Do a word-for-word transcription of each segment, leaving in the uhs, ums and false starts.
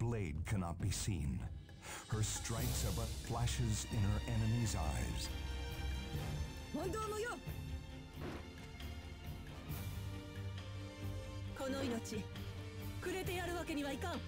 blade cannot be seen. Her strikes are but flashes in her enemy's eyes. 本当無用。この命くれてやるわけにはいかん。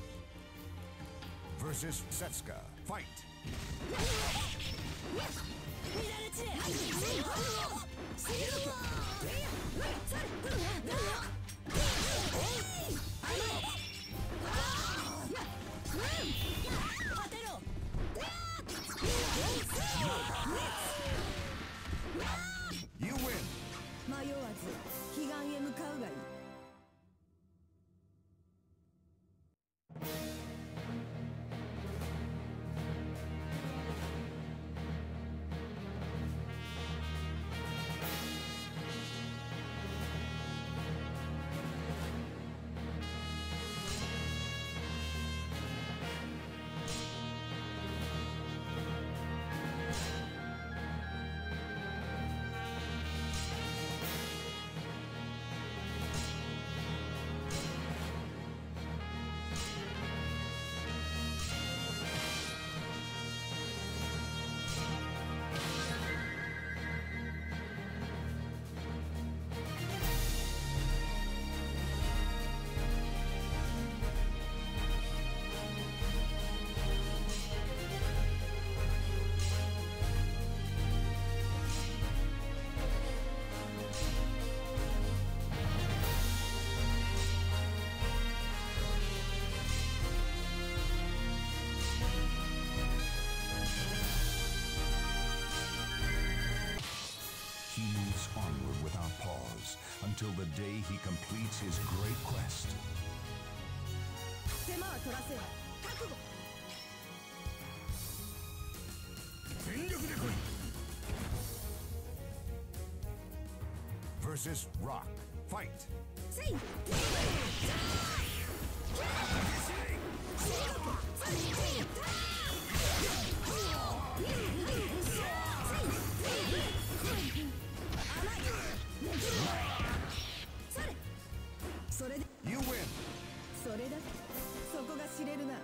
Versus Setsuka. Fight! 乱れ散れ。当てろ。 You win! 迷わず彼岸へ向かうがいい。 He moves onward without pause until the day he completes his great quest. 手間は取らせよ。覚悟。 全力で来い Versus Rock. Fight! せい。 それで You win! それだけそこが知れるな。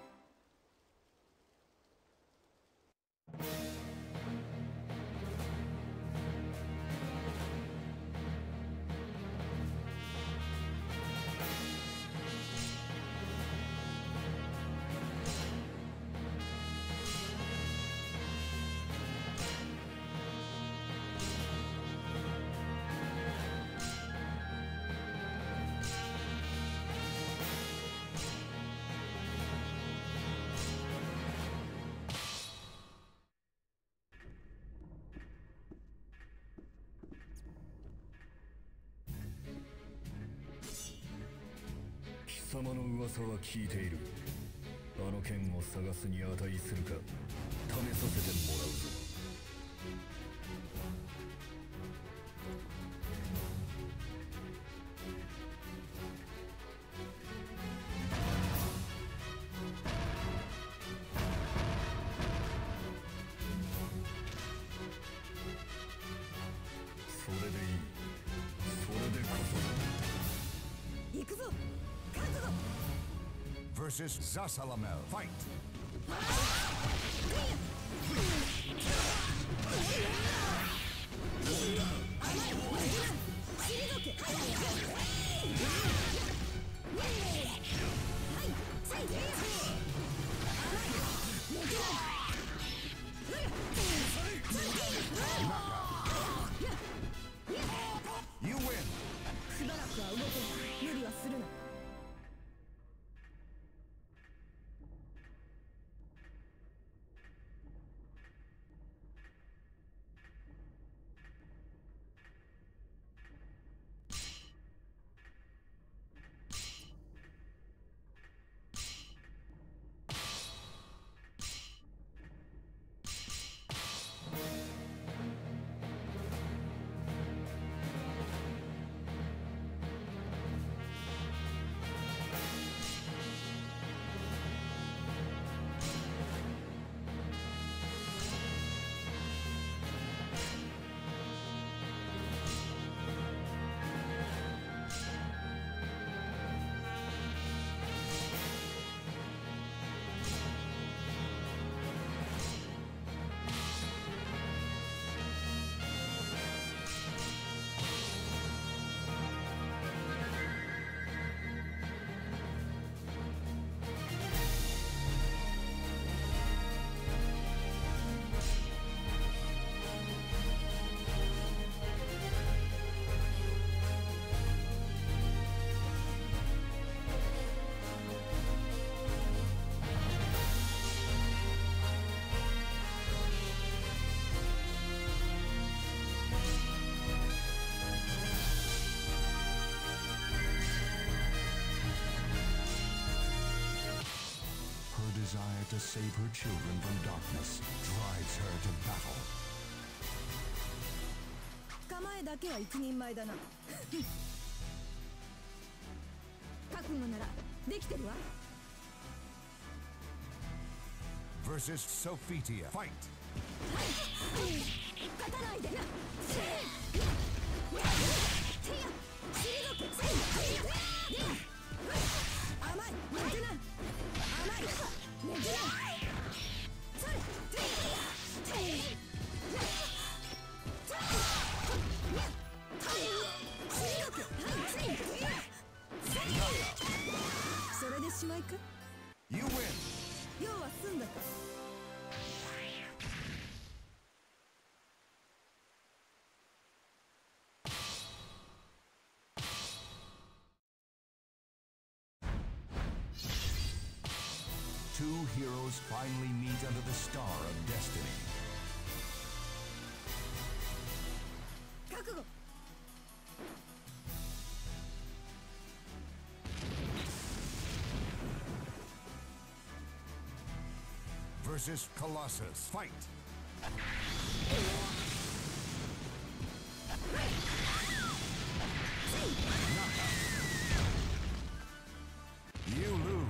貴様の噂は聞いている。あの剣を探すに値するか試させてもらうぞ。それでいい。それでこそだ。 行くぞ。覚悟。 Versus Zasalamel. Fight! しばらくは動けない。無理はするな。 You desire to save her children from darkness drives her to battle. 構えだけは一人前だな。覚悟ならできてるわ。 versus Sophitia. Fight! 勝たないでな。甘い、寝てな。甘い、寝てな。それ、それでしまいか。 You win! 要は済んだか。 Two heroes finally meet under the star of destiny. 覚悟。 versus Colossus. Fight! Knockout. You lose.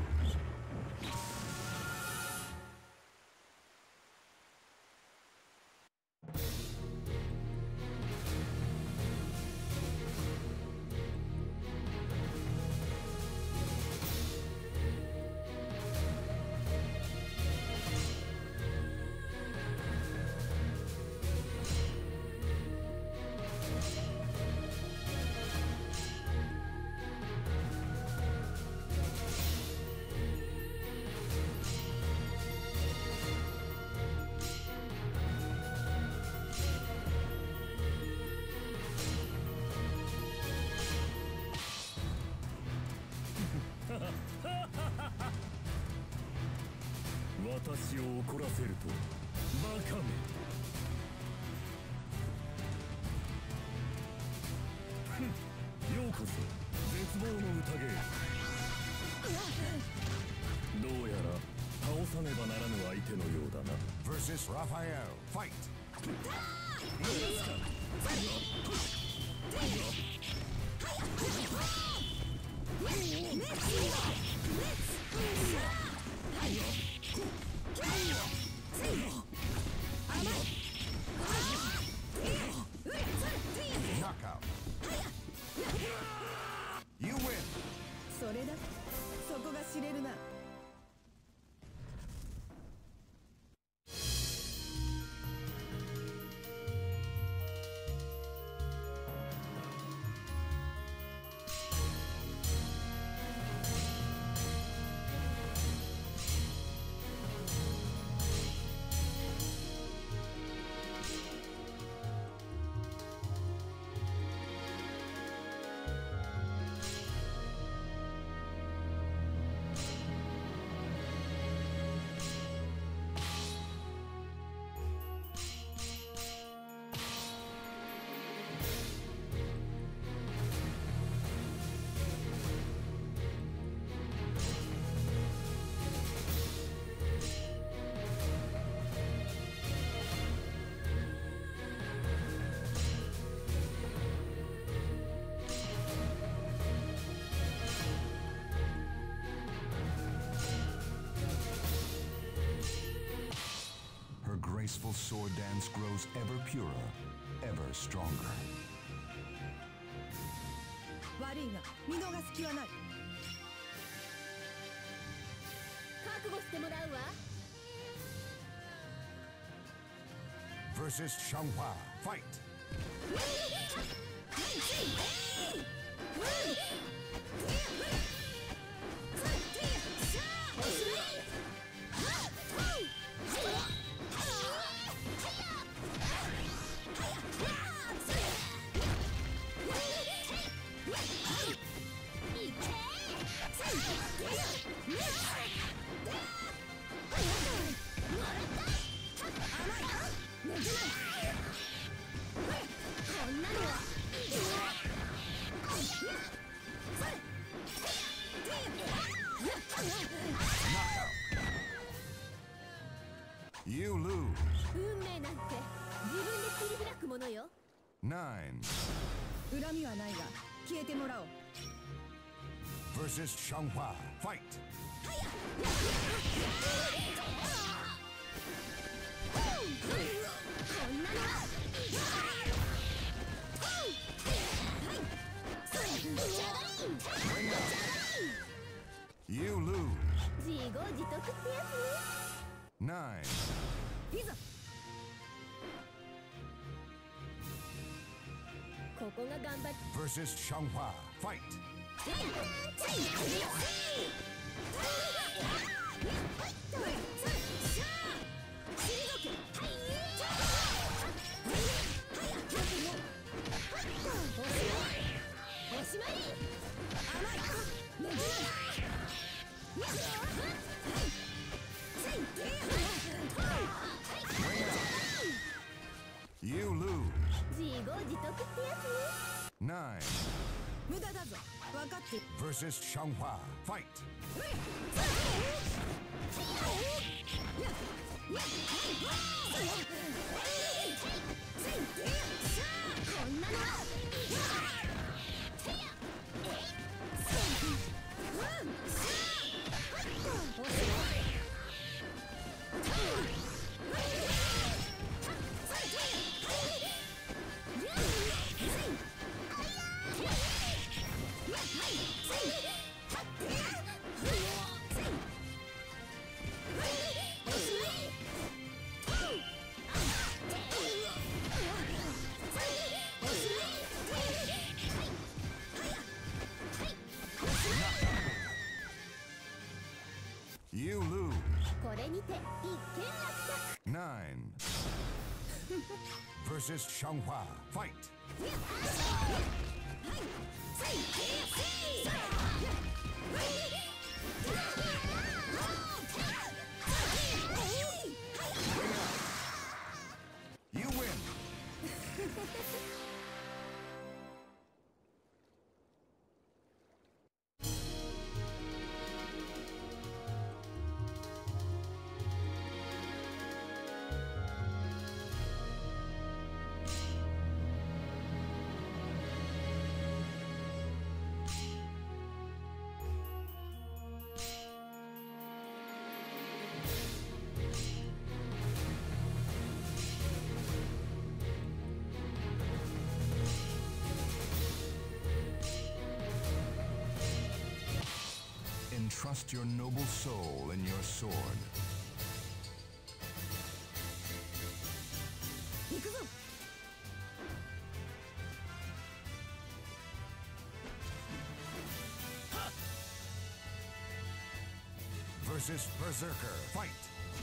私を怒らせるとバカめ。ふん、ようこそ絶望の宴へ。どうやら倒さねばならぬ相手のようだな。 versus Raphael. Fight! Knockout. You win. それだ。そこが知れるな。 graceful sword dance grows ever purer, ever stronger. 悪いが見逃す気はない。覚悟してもらうわ。 versus Xianghua. Fight! You lose. 運命なんて自分で切り開くものよ。 Nine. 恨みはないが消えてもらおう。 Versus Xianghua. Fight. 自 You lose. 業自得ってやつね。 Nine. いざここが頑張っ Versus Xianghua. Fight. おしまい。甘い。ねじ You lose. 自業自得ってやつね。 Nine. 無駄だぞ。分かってる。 Versus Xianghua. Fight. こんなの You lose. これにて一件落着。 Nine. Versus Xianghua. Fight. You win. Entrust your noble soul in your sword. 行くぞ。 Versus Berserker. Fight.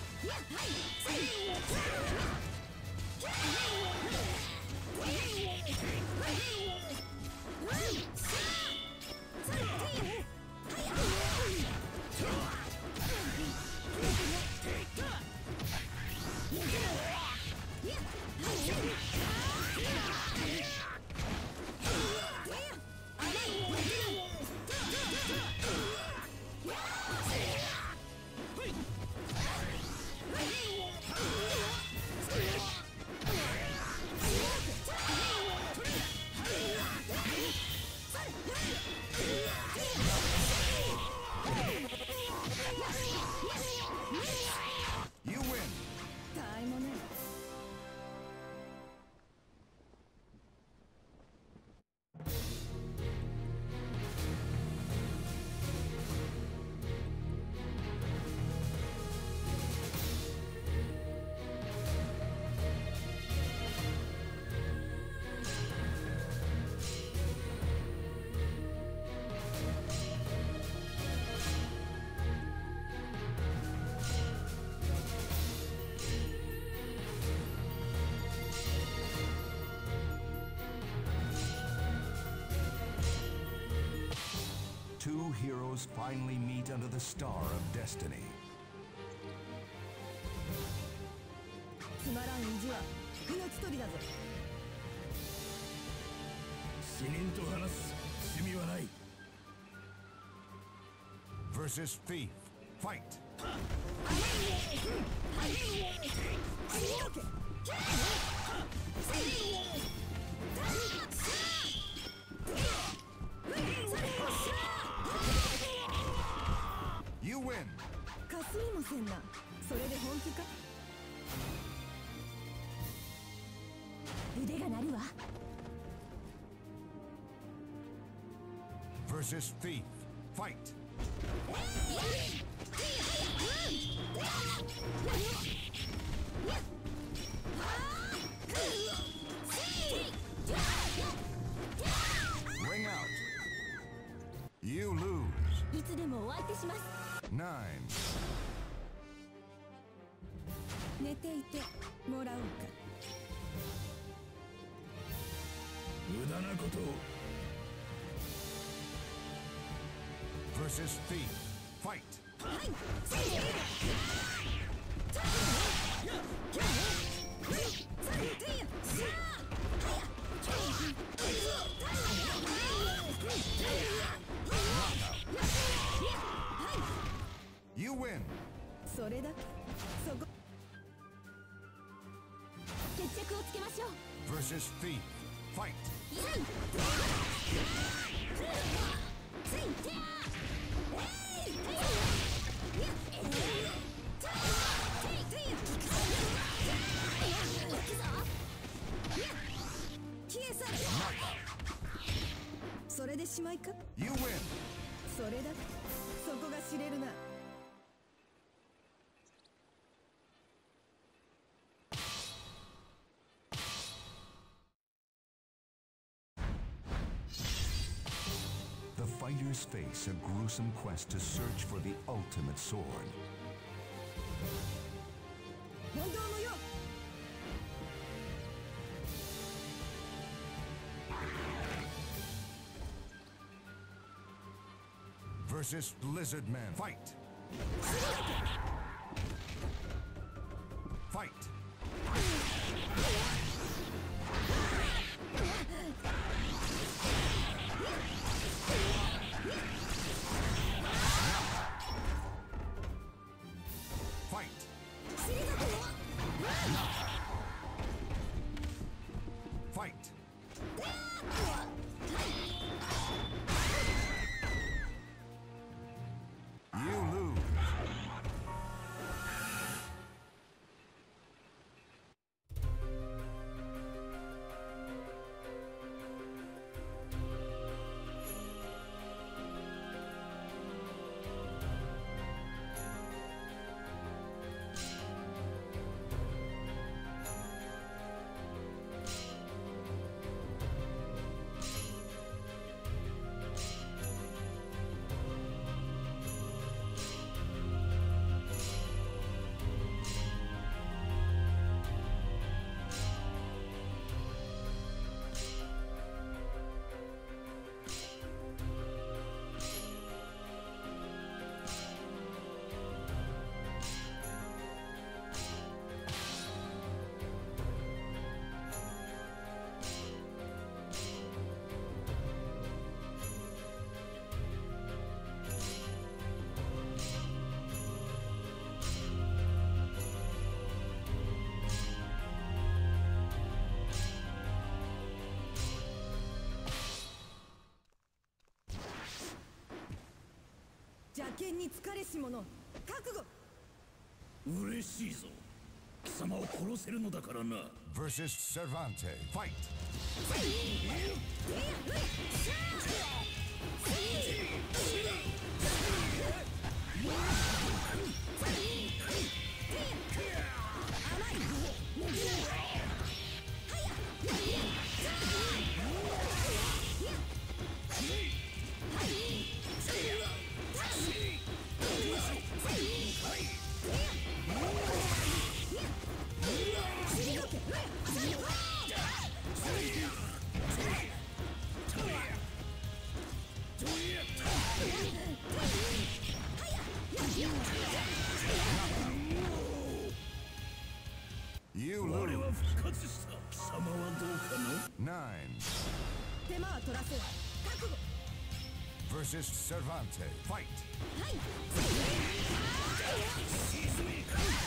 たいもね。 Two heroes finally meet under the star of destiny. つまらん意地は命取りだぞ。 死人と話す趣味はない。 Versus Thief. Fight. You win. かすみもせんな。それで本気か。腕が鳴るわ。 Versus Thief. Fight. Ring out. You lose. いつでも終わってします。 Nine. 寝ていてもらおうか。 無駄なことを。 Versus Thief. Fight. You win. それだけ。そこ。決着をつけましょう。 Versus Thief. Fight. Knockout. それでしまいか。 You win. それだけ。そこが知れるな。 The fighters face a gruesome quest to search for the ultimate sword. 本当のよ。 Versus Lizard Man. Fight. Fight. Fight. Fight. You lose. 邪剣に疲れし者。覚悟。 嬉しいぞ。貴様を殺せるのだからな。 Versus Cervante. Fight. You 我 lose. は復活した。貴様はどうかな。 Nine. 手間は取らせ。覚悟。 Versus Cervante. Fight. はい。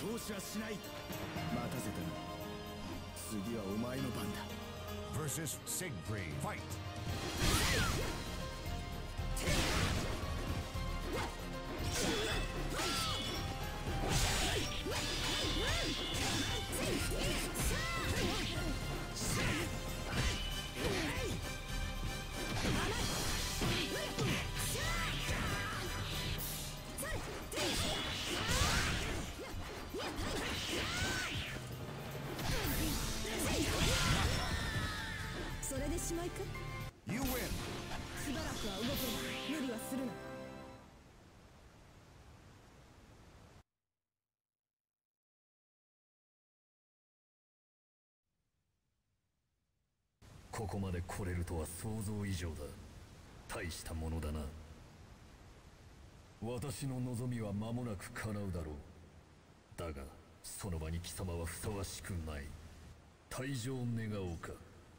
投資はしない。待たせたな。次はお前の番だ。 versus Siegfried. Fight! You win! しばらくは動くな。無理はするな。 ここまで来れるとは想像以上だ。大したものだな。私の望みは間もなく叶うだろう。だがその場に貴様はふさわしくない。退場願おうか。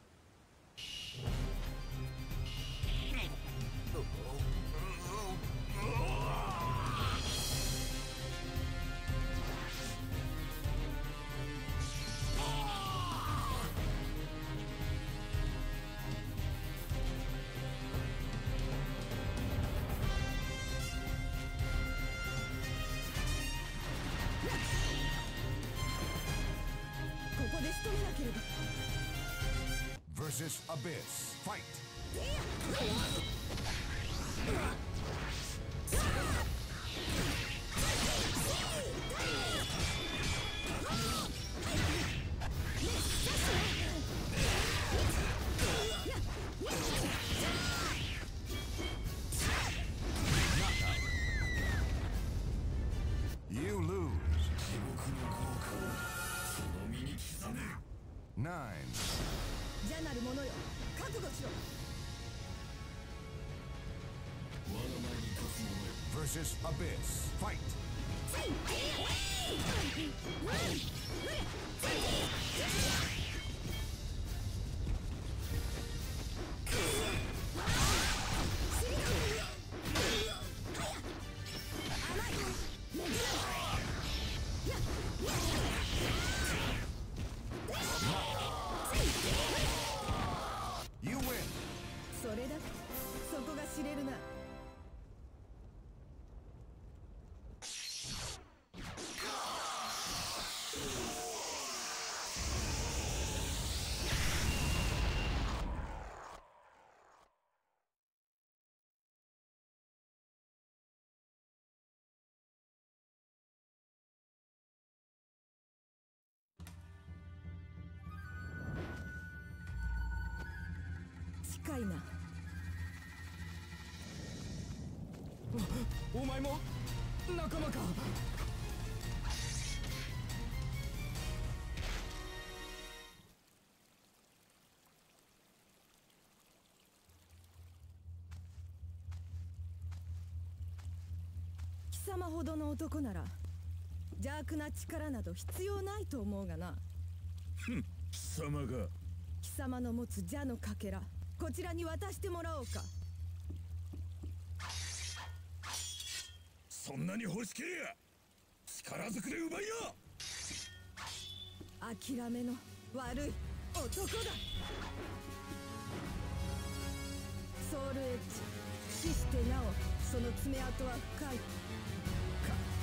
ここで仕留めなければ。 versus Abyss. Fight! You lose. Nine. じゃなる者よ、覚悟しろ。 versus Abyss. Fight! You win! それだ。そこが知れるな。近いな。 お前も仲間か。 貴様ほどの男なら邪悪な力など必要ないと思うがな。 貴様が。 貴様の持つ邪のかけら、こちらに渡してもらおうか。 そんなに欲しけりゃ力ずくで奪いな。 諦めの悪い男だ。ソウルエッジ、死してなおその爪痕は深いか。